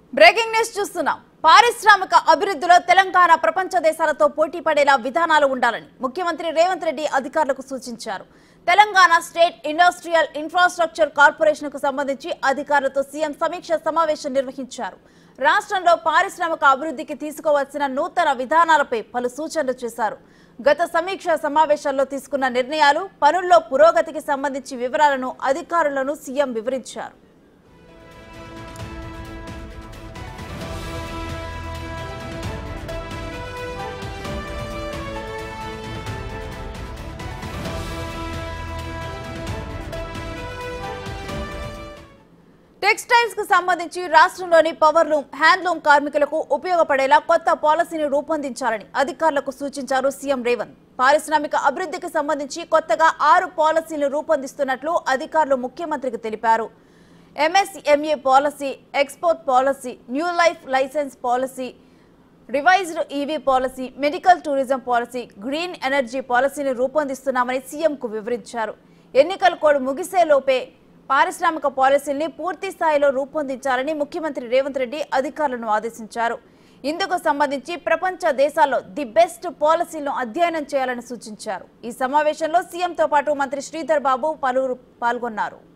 Breaking news చూస్తున్నాం. పారిశ్రామిక అభివృద్ధిలో తెలంగాణ ప్రపంచ దేశాలతో పోటీ పడేలా విధానాలు ఉండాలని ముఖ్యమంత్రి రేవంత్ రెడ్డి అధికారులకు సూచించారు. Telangana state industrial infrastructure corporation కు సంబంధించి అధికారులతో సీఎం సమీక్ష సమావేశం నిర్వహించారు. రాష్ట్రంలో పారిశ్రామిక అభివృద్ధికి తీసుకోవాల్సిన నూతన విధానాలపై పలు సూచనలు చేశారు. గత సమీక్ష సమావేశాల్లో తీసుకున్న నిర్ణయాలు, పనుల్లో పురోగతికి సంబంధించి వివరాలను అధికారులను సీఎం వివరించారు. టెక్స్టైల్స్ కు సంబంధించి రాష్ట్రంలోని పవర్లూమ్, హ్యాండ్లూమ్ కార్మికులకు ఉపయోగపడేలా కొత్త పాలసీని రూపొందించాలని అధికారులకు సూచించారు సీఎం రేవంత్. పారిశ్రామిక అభివృద్ధికి సంబంధించి కొత్తగా 6 పాలసీలను రూపొందిస్తున్నట్లు అధికారులు ముఖ్యమంత్రికి తెలిపారు. MSME policy, export policy, new life license policy, revised EV policy, medical tourism policy, green energy పాలసీని రూపొందిస్తున్నామని సీఎంకు వివరించారు. ఎన్నికల కోడ్ ముగిసేలోపే పారిశ్రామిక పాలసీల్ని పూర్తి స్థాయిలో రూపొందించాలని ముఖ్యమంత్రి రేవంత్ రెడ్డి అధికారులను ఆదేశించారు. ఇందుకు సంబంధించి ప్రపంచ దేశాల్లో ది బెస్ట్ పాలసీలను అధ్యయనం చేయాలని సూచించారు. ఈ సమావేశంలో సీఎంతో పాటు మంత్రి శ్రీధర్ బాబు పలువురు పాల్గొన్నారు.